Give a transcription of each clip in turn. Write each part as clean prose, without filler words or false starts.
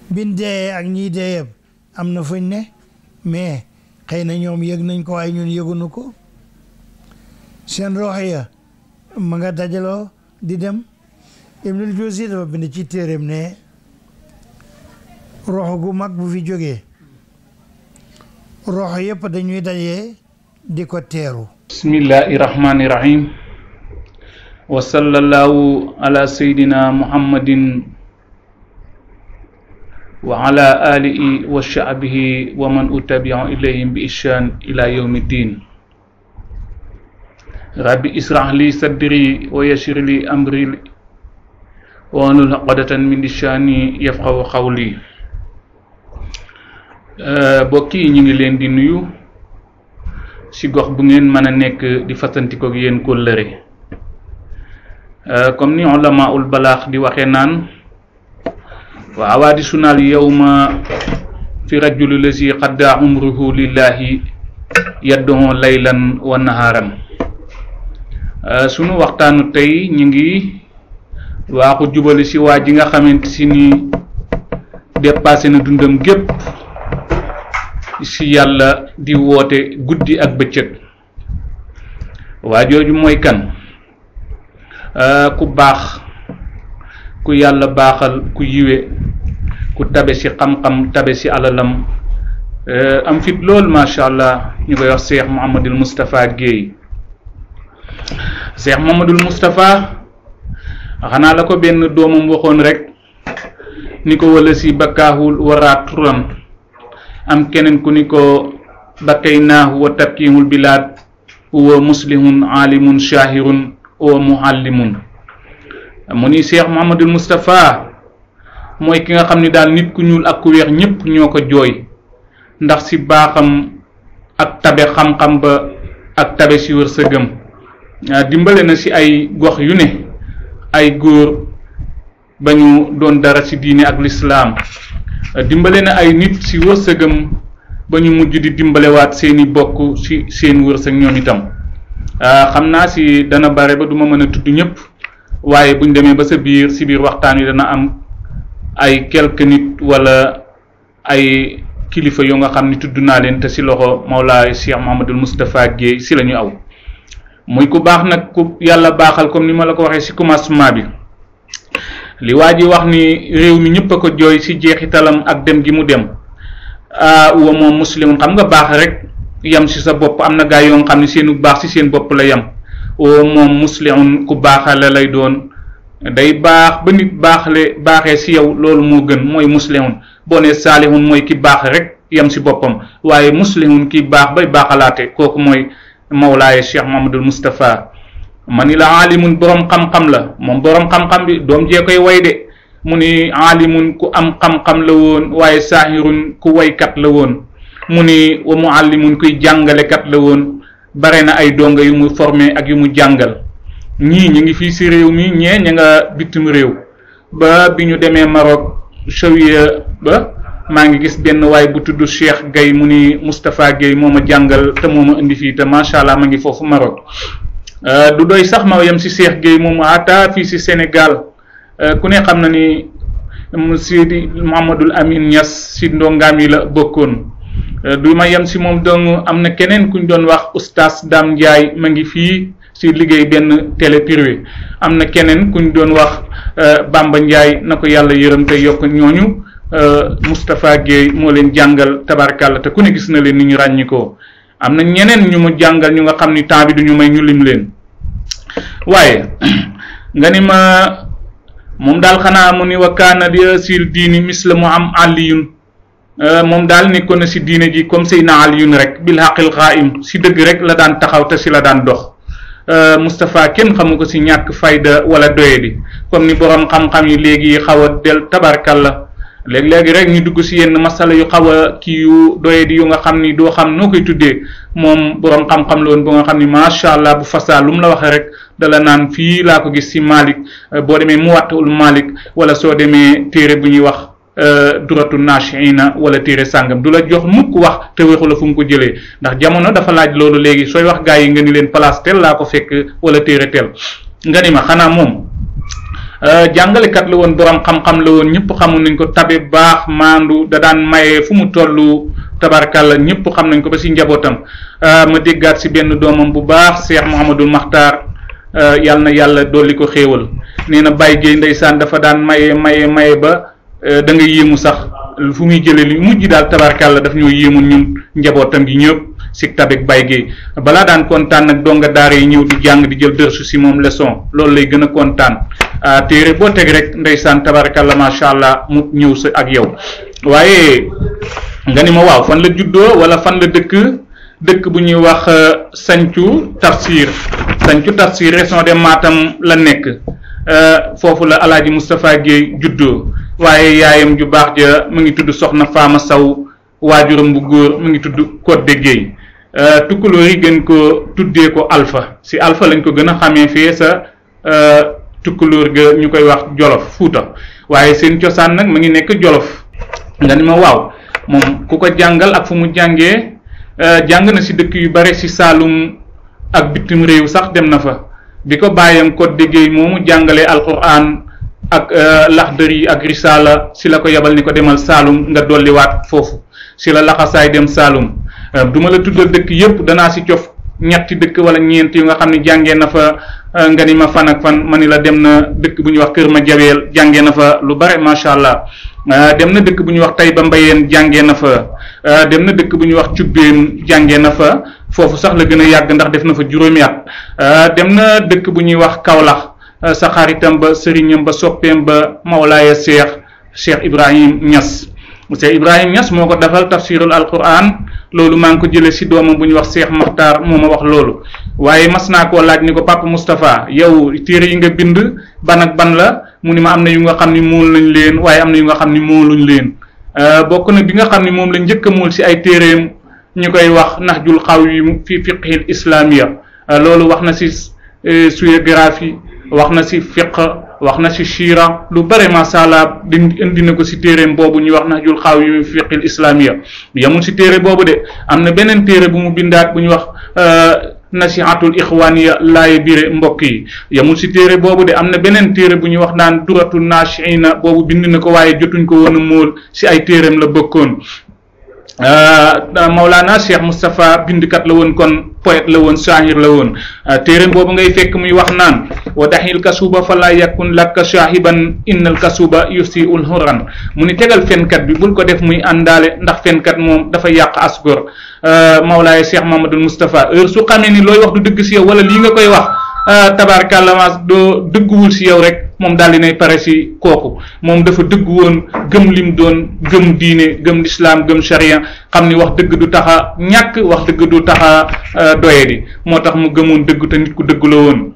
bin dee ak ñii dee yëpp am na fuñ ne mais xëy na ñoom yëg nañ ko waaye ñun yëgunu ko seen rox ya ma nga dajaloo di dem Ibnul Jawzi dafa bind ci téeréem ne rox gu mag bu fi jógee rox yëpp dañuy dajee di ko teeru. bismillahi rahmani rahim wa sallallahu ala sayyidina muhammadin wa ala alihi wa sha'bihi wa man utabi'u ilayhim bi ihsan ila yawmi din. Rabbi israh li sadri wa yassir li amri wa hlul 'uqdatan min lisani yafqahu qawli. Bokki yi ñu ngi leen di nuyu ci gox bu ngeen mën a nekk di fasantikook yéen kóllëre comme ni ulamaul balaax di waxee naan wa awaadisunal yawma fi rajuli lazi qadda umruhu lillahi yadduhu laylan wa naharan. Sunu waxtaanu tey ñu ngi waaxu jubali ci waa ji nga xamante si ni dépassé na dundam gépp ci yàlla di woote guddi ak bëccëg. waa jooju mooy kan? Ku baax, ku yàlla baaxal, ku yiwe, ku tabe ci xam-xam, tabe ci alalam, am fit lool macha allah. ñu koy wax Cheikh Mouhamadul Moustapha Guèye. Cheikh Mouhamadul Moustapha xanaa la ko benn doomam waxoon rek ni ko wala si bakkaahul waraaturan, am keneen ku ni ko bakaynaahu wa tabkiihul bilaad huwa muslihun aalimun shaahirun wa muallimun. mu ni Cheikh Mouhamadul Moustapha mooy ki nga xam ni daal nit ku ñuul ak ku weex ñëpp ñoo ko jooy ndax ci baaxam ak tabe xam-xam ba ak tabe ci wërsëgam. dimbale na ci ay gox yu ne ay góor ba ñu doon dara ci diine ak lislaam. dimbale na ay nit ci wërsëgam ba ñu mujj di dimbalewaat seeni bokk ci seen wërsëg ñoom itam. xam naa ci dana bare ba duma mën a tudd ñëpp waaye buñ demee ba sa biir ci biir waxtaan wi dana am ay quelques nit wala ay kilifa yoo nga xam ni tudd naa leen te ci loxo Mawlaay Cheikh Mouhamadul Moustapha Guèye ci la ñu aw. muy ku baax nag ku yàlla baaxal comme ni ma la ko waxee ci commencement bi. li waa ji wax ni réew mi ñëpp a ko jooy ci jeexitalam ak dem gi mu dem. wa moom muslimun, xam nga baax rek yam ci sa bopp, am na gaa yoo nga xam ne seenu baax ci seen bopp la yam. wa moom muslimun, ku baaxale lay doon, day baax ba nit baaxee ci yow, loolu moo gën, mooy muslimun. boo nee saalihun mooy ki baax rek yam ci boppam, waaye muslimun ki baax bay baaxalaate, kooku mooy Mawlaaye Cheikh Mouhamadul Moustapha. ma ni la aalimun borom xam-xam la, moom borom xam-xam bi doom jee koy way de. mu ni aalimun ku am xam-xam la woon, waaye saahirun ku waykat la woon. mu ni wa muallimun kuy jàngalekat la woon, bare na ay donga yu mu formé ak yu mu jàngal. ñii ñu ngi fii ci réew mi, ñee ña nga bitim réew. ba bi ñu demee Maroc Chawiya ba maa ngi gis benn waay bu tudd Cheikh Guèye, mu ni Moustapha Guèye moo ma jàngal te moo ma indi fii te macha allah ma ngi foofu Maroc. du doy sax ma yem ci Cheikh Guèye moom ata fii ci Sénégal ku ne xam na ni Sidi Mouhamadul Amin Niass ci ndongaam yi la bokkoon. du ma yem ci moom dong, am na keneen kuñ doon wax oustaz Dame Ndiaye ma ngi fii ci liggéey benn télé privé. am na keneen kuñ doon wax Bamba Ndiaye, na ko yàlla yërëm te yokk. ñooñu Moustapha Guèye moo leen jàngal tabarkàlla te ku ne gis na leen ni ñu ràññikoo. am na ñeneen ñu mu jàngal ñu nga xam ni temps bi duñu may ñu lim leen. waaye nga ni ma moom daal xanaa mu ni wa kaana yasil diini misla mu am aliyun, moom daal nekkoon na ci diine ji comme Seydina Aliyun rek, bil haqil qaim, ci dëgg rek la daan taxaw te ci la daan dox. Moustapha kenn xamu ko ci ñàkk fayda wala doyadi comme ni borom xam-xam yi léegi xaw a del tabarkalla. léegi rek ñu dugg ci yenn masala yu xaw a kii yu doyadi yu nga xam ni doo xam noo koy tuddee. moom borom xam-xam la woon bu nga xam ni macha allah bu fasaa lu mu la waxee rek dala naan fii laa ko gis ci Malik. boo demee Muwattaul Malik wala soo demee téere bu ñuy wax duratu nashiina wala téere sàngam, du la jox mukk wax te waxu la fu mu ko jëlee, ndax jamono dafa laaj loolu. léegi sooy wax gaa yi nga ni leen place tel laa ko fekk wala téere tel. nga ni ma xanaa moom jàngalekat la woon, borom xam-xam la woon, ñëpp xamu nañ ko, tabe baax maandu, da daan maye fu mu toll tabarkalla ñëpp xam nañ ko ba si njabootam. ma déggaat si benn doomam bu baax Cheikh Mouhamadul Makhtar, yàlla na yàlla dolli ko xéewal. nee na Baye Gueye ndeysaan dafa daan maye ba da nga yéemu sax fu muy jëlee li mujj daal tabarkalla daf ñoo yéemoon ñun njabootam gi ñëpp si tabek Baye Gueye. balaa daan kontaan nag donga daara yi ñëw di jàng di jël dërsu si moom leçon, loolu lay gën a kontaan. téere boo teg rek ndeysaan tabarkalla macha allah mu ñëw sa ak yow. waaye nga ni ma waaw fan la juddoo wala fan la dëkk bu ñuy wax Sancu Tafsir. Sancu Tafsir région de Matam la nekk. foofu la Alaaji Moustapha Guèye juddoo, waaye yaayam ju baax ja mu ngi tudd Soxna Faama Saw, waajuram bu góor mu ngi tudd Codé Guèye. tukkulóor yi gën ko tuddee ko Alpha, si Alpha lañ ko gën a xamee fee sa tukkulóor ga ñu koy wax Jolof Fuuta, waaye seen cosaan nag mu ngi nekk Jolof. nga ni ma waaw moom ku ko jàngal ak fu mu jàngee, jàng na si dëkk yu bare si Saalum ak bitim réew sax dem na fa. bi ko bàyyam Codé Guèye moomu jàngalee alquran ak laxdari ak risala si la ko yebal ni ko demal Saalum nga dolliwaat foofu, si la laxasaay dem Saalum. duma la tuddal dëkk yépp, danaa si cof ñetti dëkk wala ñeent yu nga xam ne jàngee na fa. nga ni ma fan ak fan, ma ni la dem na dëkk bu ñuy wax Kër Ma Jabeel, jàngee na fa lu bare macha allah. dem na dëkk bu ñuy wax Tayba Mbayeen, jàngee na fa. dem na dëkk bu ñuy wax Cubbeen, jàngee na fa. foofu sax la gën a yàgg ndax def na fa juróomi at. dem na dëkk bu ñuy wax Kaolack, sa xaritam ba sëriñam ba soppeem ba Mawlaaya Cheikh Ibrahim Niass. Cheikh Ibrahim Niass moo ko defal tafsirul alquran, loolu maa ngi ko jëlee si doomam bu ñuy wax Cheikh Makhtar moo ma wax loolu. waaye mas naa koo laaj ni ko Papa Moustapha, yow téere yi nga bind ban ak ban la? mu ni ma am na yu nga xam ni mool nañ leen, waaye am na yu nga xam ni mooluñ leen. bokk na bi nga xam ni moom la njëkk a mool si ay téereem ñu koy wax Nahjul Qawi fi fiqhil islamiya. loolu wax na si géographie, wax na si fiqh, wax na si shira, lu bare macha allah indi na ko si téereem boobu ñuy wax Nahjul Qawi fi fiqhil islamiya. yamul si téere boobu de, am na beneen téere bu mu bindaat bu ñuy wax nasihatul ixwaniya, laaye bire mbokk yi. yamul si téere boobu de, am na beneen téere bu ñuy wax naan duratul nashiina, boobu bind na ko waaye jotuñ ko woon a móol, si ay téereem la bokkoon. Mawlana Cheikh Moustapha bindkat la woon, kon poète la woon, saahir la woon. téereem boobu ngay fekk muy wax naan wa daxil kasuba fala yakun lakka shaahiban innal kasuba yusiul huran. mu ni tegal fenkat bi, bul ko def muy àndaale, ndax fenkat moom dafa yàq asgor. Mawlaaya Cheikh Mamadou Moustapha heure su xamee ni looy wax du dëgg si yow, wala lii nga koy wax tabaarkalla ma doo dëgguwul si yow rek, moom daal dinay pare si kooku. moom dafa dëgg woon, gëm lim doon, gëm diine, gëm lislaam, gëm sharia, xam ni wax dëgg du taxa ñàkk, wax dëgg du taxa doyadi, moo tax mu gëmoon dëgg te nit ku dëgg la woon.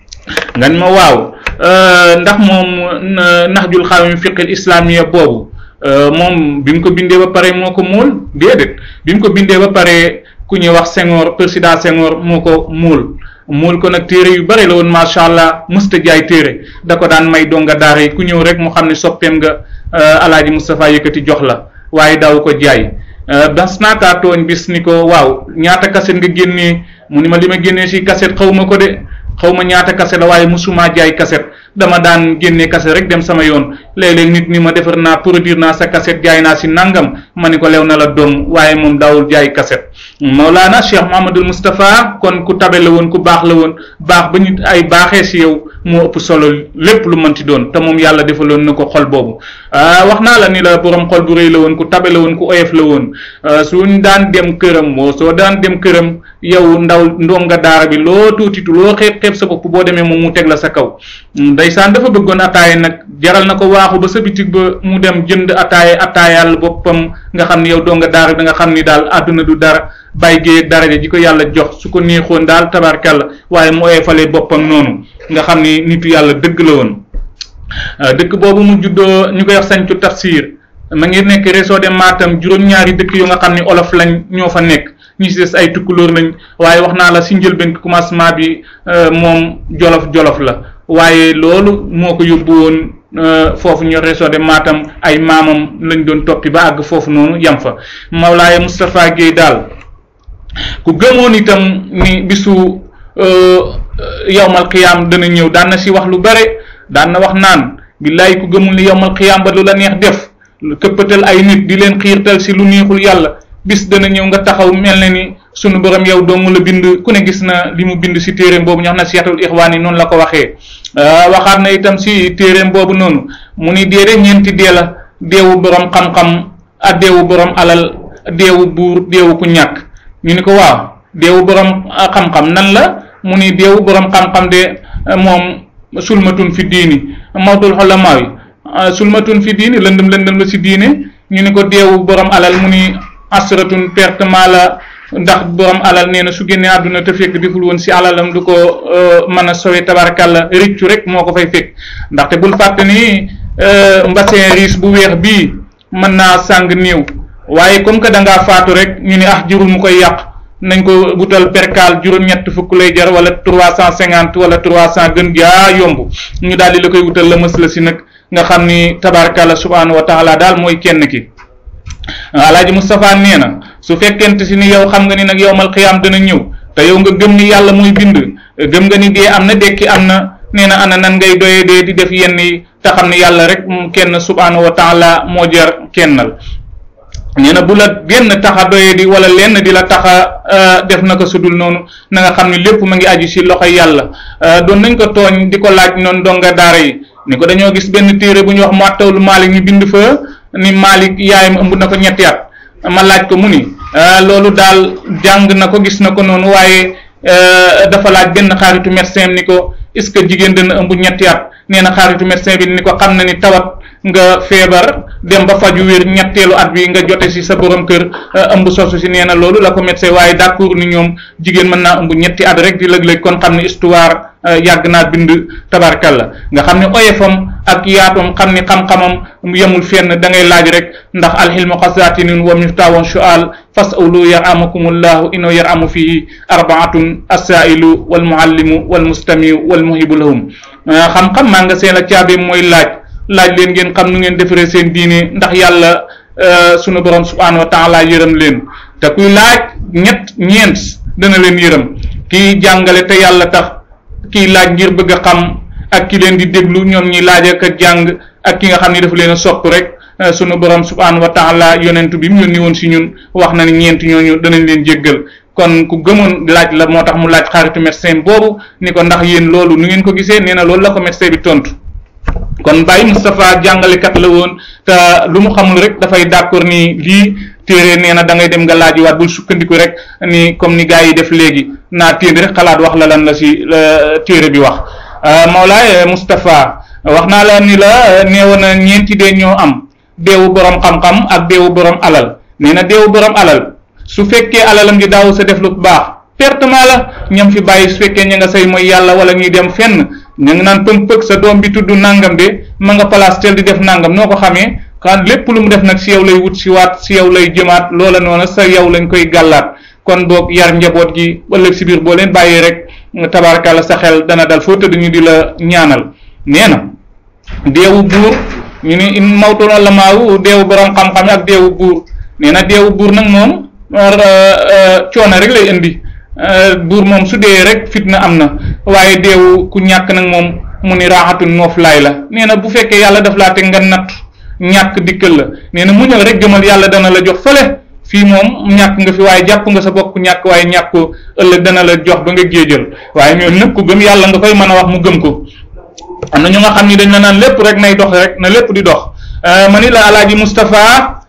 nga ni ma waaw ndax moom Nahjul Qawi fiqhil islamiya boobu moom bi mu ko bindee ba pare moo ko móol? déedéet, bi mu ko bindee ba pare ku ñuy wax Senghor, président Senghor moo ko móol ko nag. téere yu bare la woon macha allah, mësta jaay téere, da ko daan may donga daara yi, ku ñëw rek mu xam ne soppeem nga Alaaji Moustapha yëkkati jox la, waaye daaw ko jaay. das naa kaa tooñ bis ni ko waaw ñaata kaset nga génnee? mu ni ma li ma génnee si kaset xaw ma ko de, xaw ma ñaata kaset la, waaye musuma jaay kaset, dama daan génne kaset rek dem sama yoon. léeg-léeg nit ni ma defar naa produire naa sa kaset, jaay naa si nangam, ma ni ko lew na la doom, waaye moom daawul jaay kaset. Mawlana Cheikh Mouhamadul Moustapha kon ku tabe la woon, ku baax la woon. baax ba nit ay baaxee si yow moo ëpp solo lépp lu mënti doon, te moom yàlla defaloon na ko xol boobu. wax naa la ni la borom xol bu rëy la woon, ku tabe la woon, ku oyof la woon. suñ daan dem këram, soo daan dem këram yow ndaw ndonga daara bi, loo tuutitu loo xeeb sa bopp, boo demee moom mu teg la sa kaw. ndeysaan dafa bëggoon ataaye nag, jaral na ko waaxu ba sa bitig ba mu dem jënd ataayal boppam, nga xam ni yow donga daara bi da nga xam ni daal àdduna du dara, Baye Gueye ak daraja ji ko yàlla jox su ko neexoon daal tabarkalla, waaye mu oyofalee boppam noonu, nga xam ni nitu yàlla dëgg la woon. dëkk boobu mu juddoo ñu koy wax Sancu Tafsir, ma ngi nekk réseau de Matam, juróom-ñaari dëkk yu nga xam ni olof lañ ñoo fa nekk, ñi si des ay tukkulóor lañ, waaye wax naa la si njëlbeen commencement bi moom jolof la, waaye loolu moo ko yóbbu woon foofu ñu réseau de Matam, ay maamam lañ doon toppi ba àgg foofu noonu yam fa. Mawlaaya Moustapha Guèye daal ku gëmoon itam ni bisu yawmal qiyaam dana ñëw, daan na si wax lu bare. daan na wax naan billaay ku gëmul ni yowmal xiyaam ba lu la neex def këppatal ay nit di leen xiirtal si lu neexul yàlla bis dana ñëw nga taxaw mel na ni sunu borom yow dong la bind ku ne gis na li mu bind si téeréem boobu ñu wax na Seexul Ixwaan yi noonu la ko waxee waxaat na itam si téeréem boobu noonu mu ni déere ñeenti dee la deewu borom xam-xam ak deewu borom alal deewu buur deewu ku ñàkk ñu ni ko waaw deewu borom xam-xam nan la mu ni deewu borom xam-xam de moom sulmatun fi diini mawtul xolamaaw yi sulmatun fi diini lëndëm la si diine ñu ni ko deewu borom alal mu ni asratun pertement la ndax borom alal nee na su génnee àdduna te fekk deful woon si alalam du ko mën a sowe tabarakàlla riccu rek moo ko fay fekk ndaxte bul fàtte ni mbassin riis bu weex bii mën naa sàng néew waaye comme que da ngaa faatu rek ñu ni jurul mu koy yàq nañ ko wutal perkaal juróom-ñett fukk lay jar wala 350 wala 300 gën gaa yomb ñu daal di la koy wutal la mës la si nag nga xam ni tabarakàlla subhanahu wa taala daal mooy kenn ki. Alaaji Moustapha nee na su fekkente si ni yow xam nga ni nag yowmal xiyaam dana ñëw te yow nga gëm ni yàlla mooy bind gëm nga ni dee am na dekki am na nee na ana nan ngay doyee dee di def yenn yi te xam ni yàlla rek kenn subhanahu wa taala moo jar kennal nee na bu la genn taxa doyee di wala lenn di la taxa def naka sudul noonu na nga xam ni lépp ma ngi aju si loxoy yàlla doon nañ ko tooñ di ko laaj noonu donga daara yi ni ko dañoo gis benn téere bu ñuy wax Muwatta'ul Maalik ñu bind fa ni Malik yaayam ëmb na ko ñetti at ma laaj ko mu ni loolu daal jàng na ko gis na ko noonu waaye dafa laaj benn xaaritu médecin ni ko est-ce que jigéen dana ëmb ñetti at nee na xaaritu médecin bi ni ko xam na ni tawat nga feebar dem ba faju wér ñetteelu at bi nga jote si sa borom kër ëmb sosu si nee na loolu la ko médecin waaye d'accord ni ñoom jigéen mën naa ëmb ñetti at rek di lëg-lëg kon xam ne histoire yàgg naa bind tabarkalla nga xam ne oyefam ak yaatum xam ni xam-xamam yemul fenn da ngay laaj rek ndax alxilmu xasaatinun wa miftaawun su'aal fas'alu yarhamukumullahu innahu yarhamu fihi arbaatun assailu wal muallimu wal mustamiu wal muhibu lahum xam-xam maa nga seen la caabi mooy laaj leen ngeen xam nu ngeen defaree seen diine ndax yàlla sunu borom subhanahu wa taala yërëm leen te kuy laaj ñeent dana leen yërëm kii jàngale te yàlla tax kii laaj ngir bëgg a xam ak ki leen di déglu ñoom ñi laaj ak jàng ak ki nga xam ni dafa leen a sopp rek sunu borom subhanahu wa taala yonentu bi mu yónni woon si ñun wax na ni ñeent ñooñu danañ leen jéggal kon ku gëmoon laaj la moo tax mu laaj xaritu médecin boobu ni ko ndax yéen loolu nu ngeen ko gisee nee na loolu la ko médecin bi tontu kon Baye Moustapha jàngalekat la woon te lu mu xamul rek dafay d'accord ni lii téere nee na da ngay dem nga laaji waat bul sukkandiku rek ni comme ni gars yi def léegi naa téere rek xalaat wax la lan la si téere bi wax Mawlaay Moustapha wax naa la ni la neewoon na ñeenti dee ñoo am deewu borom xam-xam ak deewu borom alal nee na deewu borom alal su fekkee alalam gi daaw sa def lu baax pertement la ñam fi bàyyi su fekkee ña nga say mooy yàlla wala ñuy dem fenn ña nga naan pëg-pëg sa doom bi tudd nangam de ma nga place tel di def nangam noo ko xamee kan lépp lu mu def nag si yow lay wut si waat si yow lay jëmaat loola noona sa yow lañ koy gàllaat kon boog yar njaboot gi ëllëg si biir boo leen bàyyee rek tabarakàlla sa xel dana dal foo tëdd ñu di la ñaanal nee na deewu buur ñu ni in mawtul ulamaaw deewu borom xam-xam ak deewu buur nee na deewu buur nag moom coono rek lay indi buur moom su dee rek fitna am na waaye deewu ku ñàkk nag moom mu ni raaxatu noof laay la nee na bu fekkee yàlla daf laa teg nga natt ñàkk dikkal la nee na muñal rek gëmal yàlla dana la jox fële fii moom ñàkk nga fi waaye jàpp nga sa bopp ñàkk waaye ñàkk ko ëllëg dana la jox ba nga géejal waaye ñoom nag ku gëm yàlla nga koy mën a wax mu gëm ko am na ñu nga xam ni dañ la naan lépp rek nay dox rek na lépp di dox ma ni la Alaaji Moustapha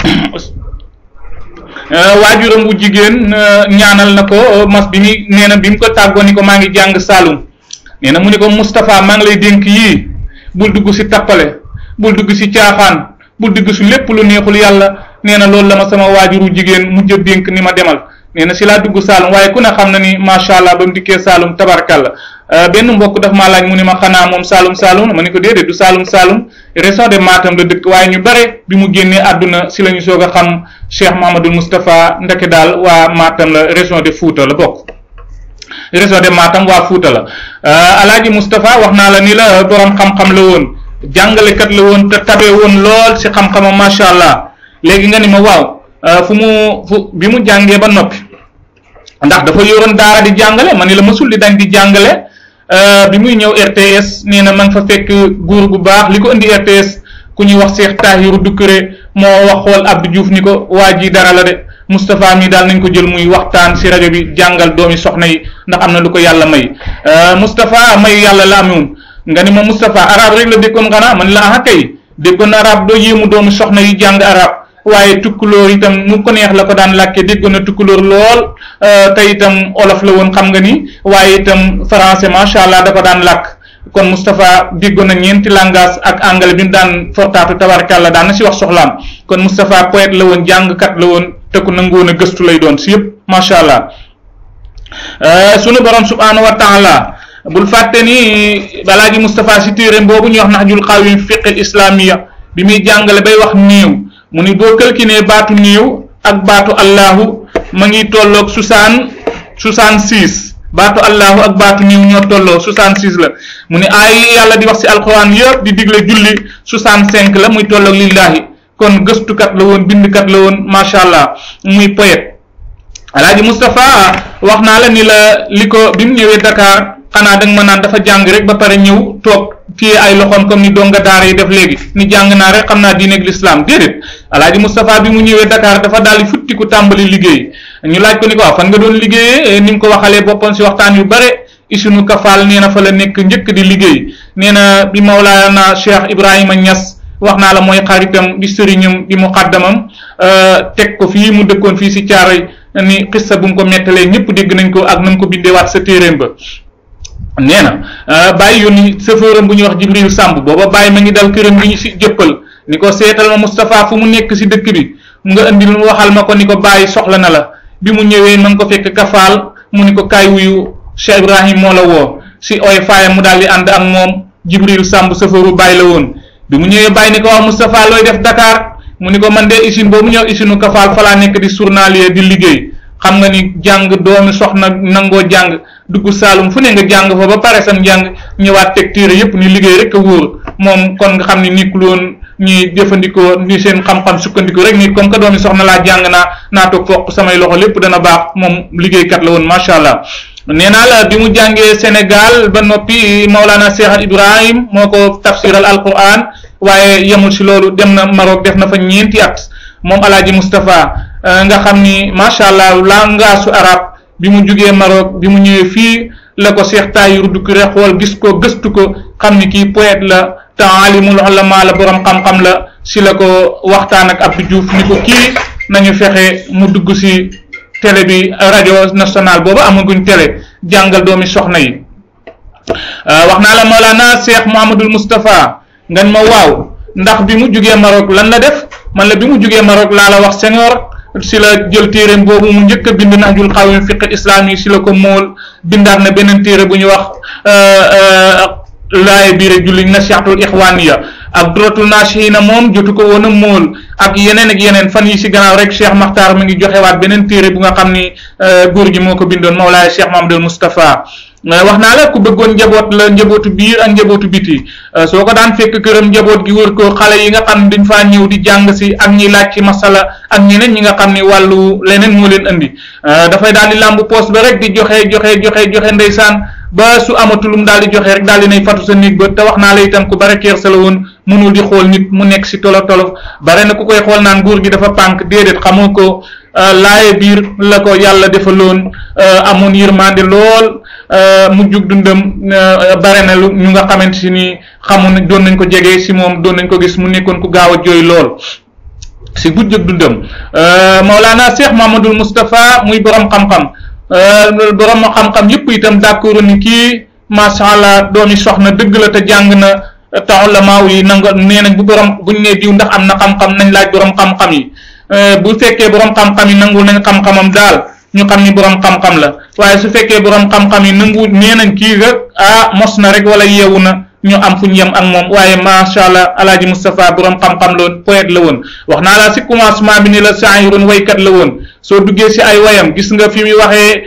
waajuram bu jigéen ñaanal na ko mas bi muy nee na bi mu ko tàggoo ni ko maa ngi jàng Saalum nee na mu ni ko Moustapha maa ngi lay dénk yii bul dugg si tappale bul dugg si caaxaan bul dugg si lépp lu neexul yàlla nee na loolu la ma sama waajuru jigéen mujj a dénk ni ma demal nee na si laa dugg Saalum waaye ku ne xam na ni macha allah ba mu dikkee Saalum tabarkalla benn mbokk daf maa laaj mu ni ma xanaa moom Saalum ma ni ko déedéet du Saalum région de Matam la dëkk waaye ñu bare bi mu génnee àdduna si la ñu soog a xam Cheikh Mouhamadoul Moustapha ndeke daal waa Matam la région de Fouta la bokk région de Matam waa Fouta la Alaaji Moustapha wax naa la ni la borom xam-xam la woon jàngalekat la woon te tabe woon lool si xam-xamam macha allah léegi nga ni ma waaw bi mu jàngee ba noppi ndax dafa yoroon daara di jàngale ma ni la mësul di dañ di jàngale bi muy ñëw RTS nee na ma nga fa fekk góor gu baax li ko indi RTS ku ñuy wax Cheikh Tahiru Doucouré moo wax xool Abdou Diouf ni ko waa ji dara la de Moustapha mi daal nañ ko jël muy waxtaan si rajo bi jàngal doomi soxna yi ndax am na lu ko yàlla may Moustapha may yàlla la amoon nga ni ma Moustapha arab rek la déggoon xanaa man la ah kay déggoon arab doo yéemu doomi soxna yi jàng arab waaye tukkulóor itam nu ko neex la ko daan làkke déggoon na tukkulóor lool te itam olof la woon xam nga ni waaye itam français macha allah da ko daan làkk kon Moustapha déggoon na ñeenti langage ak anglais bi mu daan fortaatu tabarkàlla daan na si wax soxlaam kon Moustapha poète la woon jàngkat la woon te ku nangoon a gëstu lay doon si yëpp macha allah sunu borom subhanahu wa taala bul fàtte ni balaa ji Moustapha si téeréem boobu ñuy wax Nahjul Qawaim fiqh islamiya bi muy jàngale bay wax néew mu ni boo calculé baatu néew ak baatu allahu ma ngi tolloog 66 baatu allahu ak baatu néew ñoo tolloo 66 la mu ni ay yàlla di wax si alquran yëpp di digle julli 65 la muy tolloog lillahi kon gëstukat la woon bindkat la woon macha allah muy poète alaaji Moustapha wax naa la ni la li ko bi mu ñëwee Dakar xanaa da nga ma naan dafa jàng rek ba pare ñëw toog fii ay loxoom comme ni donga daara yi def léegi ni jàng naa rek xam naa diineeg l'islam déedéet alaaji Moustapha bi mu ñëwee Dakar dafa daal di futtiku tàmbali liggéey ñu laaj ko ni ko waaw fan nga doon liggéeyee ni nga ko waxalee boppam si waxtaan yu bare isunu kafaal nee na fa la nekk njëkk di liggéey nee na bi Mawlaana Cheikh Ibrahima Niass wax naa la mooy xaritam di sëriñam di muqaddamam teg ko fii mu dëkkoon fii si Caaroy ni xissa bu mu ko mettalee ñëpp dégg nañ ko ak na mu ko bindeewaat sa téeréem ba nee na bàyyi yónni sëfëram bu ñuy wax Jibril Samb booba bàyyi ma ngi dal këram gi ñu si jëppal ni ko seetal ma Moustapha fu mu nekk si dëkk bi nga indi lu waxal ma ko ni ko bàyyi soxla na la bi mu ñëwee ma ngi ko fekk kafaal mu ni ko kaay wuyu Cheikh Ibrahim moo la woo si oy faayam mu daal di ànd ak moom Jibril Samb sëfëru bàyyi la woon bi mu ñëwee bàyyi ni ko wax Moustapha looy def Dakar mu ni ko man de usine boobu ñëw usine kafaal fa laa nekk di journalier di liggéey xam nga ni jàng doomi soxna nangoo jàng dugg Saalum fu ne nga jàng fa ba pare sam jàng ñëwaat teg téere yëpp ni liggéey rek a wóor moom kon nga xam ni nekkul woon ñuy jëfandikoo ni seen xam-xam sukkandiku rek ni comme que doomi soxna laa jàng naa toog foq samay loxo lépp dana baax moom liggéeykat la woon macha allah. nee naa la bi mu jàngee Sénégal ba noppi Maulana Cheikh Ibrahim moo ko tafsiral alquran waaye yemul si loolu dem na Maroc def na fa ñeenti at moom alaaji Moustapha nga xam ni macha allah langaasu arab bi mu jugee Maroc bi mu ñëwee fii la ko Cheikh Tahiru Doucouré xool gis ko gëstu ko xam ni kii poète la te alimul ulama la borom xam-xam la si la ko waxtaan ak Abdou Diouf ni ko kii nañu fexe mu dugg si télé bi rajo nationale boobu amaguñ télé jàngal doomi soxna yi wax naa la Mawlana Cheikh Mouhamadul Moustapha ngan ma waaw ndax bi mu jugee Maroc lan la def man la bi mu jugee Maroc laa la wax Senghor si la jël téeréem boobu mu njëkk a bind Nahjul Qawaim fiqh islami si la ko mool bindaat na beneen téere bu ñu wax laaye biire julli nasihatul ixwaniya ak duratul nasihina moom jotu ko woon a mool ak yeneen fan yi si gannaaw rek Cheikh Makhtar mi ngi joxewaat beneen téere bu nga xam ni góor gi moo ko bindoon Mawlaay Cheikh Mahamadul Moustapha wax naa la ku bëggoon njaboot la njabootu biir ak njabootu biti soo ko daan fekk këram njaboot gi wër ko xale yi nga xam ne dañ faa ñëw di jàng si ak ñi laaj ci masala ak ñeneen ñi nga xam ne wàllu leneen moo leen andi dafay daal di làmb poos ba rek di joxe ndeysaan ba su amatulum daal di joxe rek daal di nay fatu sa néeg ba te wax naa la itam ku bare keer sa la woon mënul di xool nit mu nekk si tolof bare na ku koy xool naan góor gi dafa pànk déedéet xamoo ko laaye biir la ko yàlla defaloon amoon yërmande lool mu jug dundam bare na lu ñu nga xamante si ni xamoon doon nañ ko jege si moom doon nañ ko gis mu nekkoon ku gaaw a jooy lool si gujjëg dundam Maulana Cheikh Mahamadul Moustapha muy borom xam-xam borom xam-xam yëpp itam d'accord ni kii macha allah doomi soxna dëgg la te jàng na taxul la maaw yi nangu nee nañ bu borom buñ nee diw ndax am na xam-xam nañ laaj borom xam-xam yi bu fekkee borom xam-xam yi nangul nañ xam-xamam daal ñu xam ni borom xam-xam la waaye su fekkee borom xam-xam yi nangu nee nañ kii rek mos na rek wala yeewu na ñu am fu ñu yem ak moom waaye macha allah alaaji Moustapha borom xam-xam la woon poète la woon wax naa la si commencement bi ni la saayirun waykat la woon soo duggee si ay wayam gis nga fi muy waxee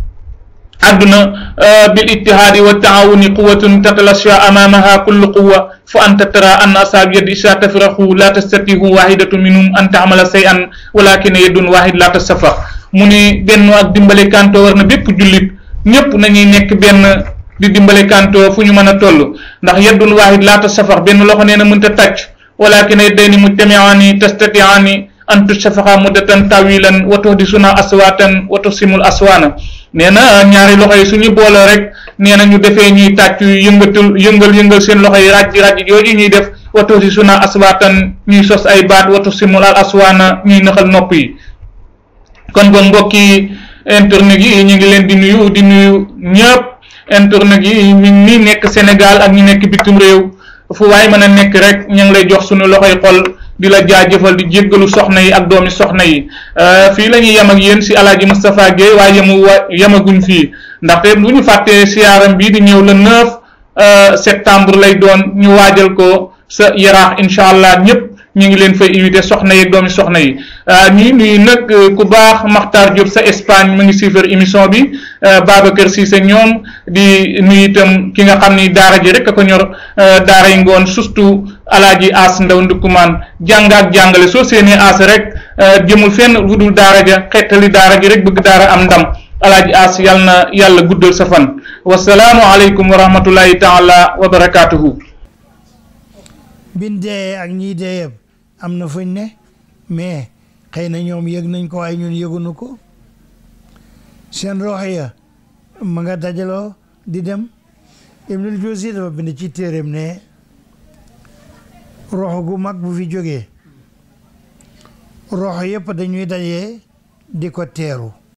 àdduna bil ittihaadi wa taawuni quwatun tatalasha amamaha kullu quwa fa anta tara anna asaab yadi isa tafraxu la tastatihu wahidatu minhum an taamala say an walakin yadun wahid la tasafax mu ni benn ak dimbale kanto war na bépp jullit ñëpp nañuy nekk benn di dimbale kanto fu ñu mën a toll ndax yaddun waahid laa tasafax benn loxo nee na mënta tàcc walakin yadayni mujtami'aani tastati'aani an tusafaxa muddatan tawilan wa tuhdisuna aswaatan wa tusimul aswaana nee na ñaari loxo yi suñu booloo rek nee na ñu defee ñuy tàcc yëngal seen loxo yi ràjj yooyu ñuy def wa tuhdisuna aswaatan ñuy sos ay baat wa tusimul al aswaana ñuy nëxal nopp yi kon ba mbokki internet yi ñu ngi leen di nuyu ñëpp internet yi ñi nekk Sénégal ak ñi nekk bitim réew fu waay mën a nekk rek ñu ngi lay jox suñu loxoy xol di la jaajëfal di jéggalu soxna yi ak doomi soxna yi fii la ñuy yem ak yéen si Alaaji Moustapha Guèye waaye yemaguñ fii ndaxte bu ñu fàttee siyaaram bii di ñëw le 9 septembre lay doon ñu waajal ko sa Yaraax incha allah ñëpp ñu ngi leen fay invité soxna yi ak doomi soxna yi ñuy nuyu nag ku baax Makhtar Diop sa Espagne mu ngi suivre émission bi Babacar Cissé ñoom di nuyu itam ki nga xam ni daara ji rek a ko ñor daara yi ngoon surtout Alaaji As Ndaw Ndukumaan jàng ak jàngale soo séenee As rek jëmul fenn lu dul daara ja xettali daara ji rek bëgg daara am ndam Alaaji As yal na yàlla guddal sa fan wasalaamu aleykum wa rahmatullahi taala wa barakaatuhu. bin dee ak ñiy dee yëpp am na fuñ ne mais xëy na ñoom yëg nañ ko waaye ñun yëgunu ko seen rox ya ma nga dajaloo di dem Ibnul Jawzi dafa bind ci téeréem ne rox gu mag bu fi jógee rox yëpp dañuy dajee di ko teeru